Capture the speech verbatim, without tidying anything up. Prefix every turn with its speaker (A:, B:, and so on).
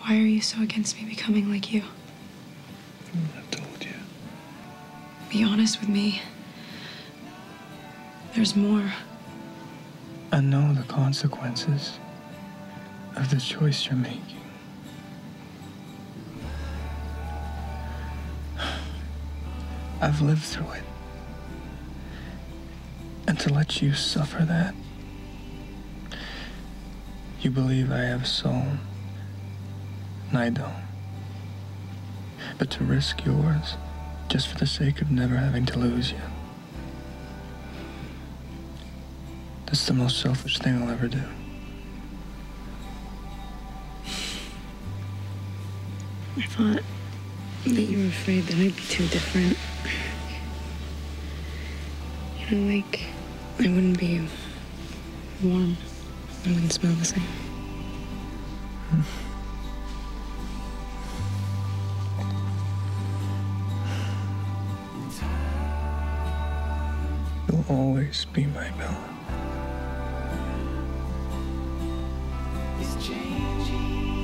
A: Why are you so against me becoming like you?
B: I've told you.
A: Be honest with me. There's more.
B: I know the consequences of the choice you're making. I've lived through it. And to let you suffer that, you believe I have a soul, and I don't. But to risk yours, just for the sake of never having to lose you, that's the most selfish thing I'll ever do.
A: I thought that you were afraid that I'd be too different. You know, like, I wouldn't be warm. I wouldn't smell the same.
B: Hmm. You'll always be my Bella.
C: It's changing.